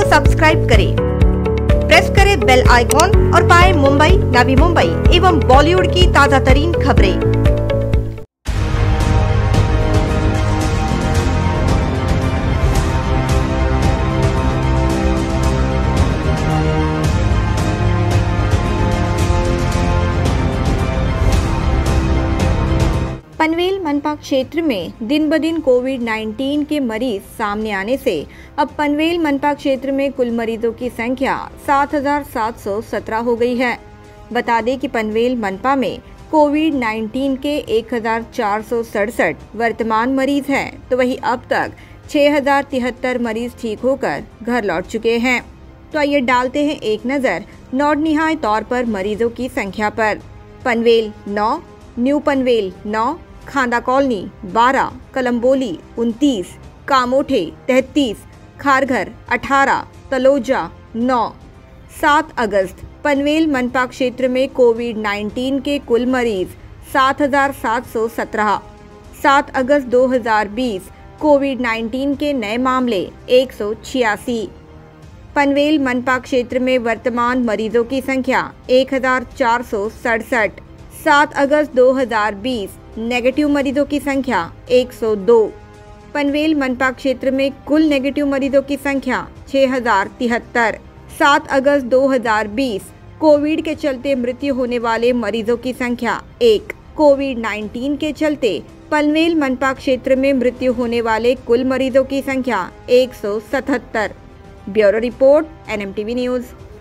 Subscribe करें, press करें bell icon और पाएं मुंबई, नवी मुंबई एवं बॉलीवुड की ताजा तरीन खबरें। पनवेल मनपा क्षेत्र में दिन ब दिन कोविड-19 के मरीज सामने आने से अब पनवेल मनपा क्षेत्र में कुल मरीजों की संख्या 7,717 हो गई है। बता दें कि पनवेल मनपा में कोविड-19 के 1,467 वर्तमान मरीज हैं, तो वहीं अब तक 6,073 मरीज ठीक होकर घर लौट चुके हैं। तो आइए डालते हैं एक नज़र नोटनिहाय तौर पर मरीजों की संख्या पर। Panvel 9, new Panvel 9, Khanda colony 12, Kalamboli 29, Kamothe 33, Kharghar 18, Taloja 9। 7 अगस्त पनवेल मनपा क्षेत्र में कोविड-19 के कुल मरीज 7,717। 7 अगस्त 2020 कोविड-19 के नए मामले 186। पनवेल मनपा क्षेत्र में वर्तमान मरीजों की संख्या 1,467। 7 अगस्त 2020 नेगेटिव मरीजों की संख्या 102। पनवेल मनपा क्षेत्र में कुल नेगेटिव मरीजों की संख्या 6,073। 7 अगस्त 2020 कोविड के चलते मृत्यु होने वाले मरीजों की संख्या 1। कोविड-19 के चलते पनवेल मनपा क्षेत्र में मृत्यु होने वाले कुल मरीजों की संख्या 177। Bureau report NMTV news.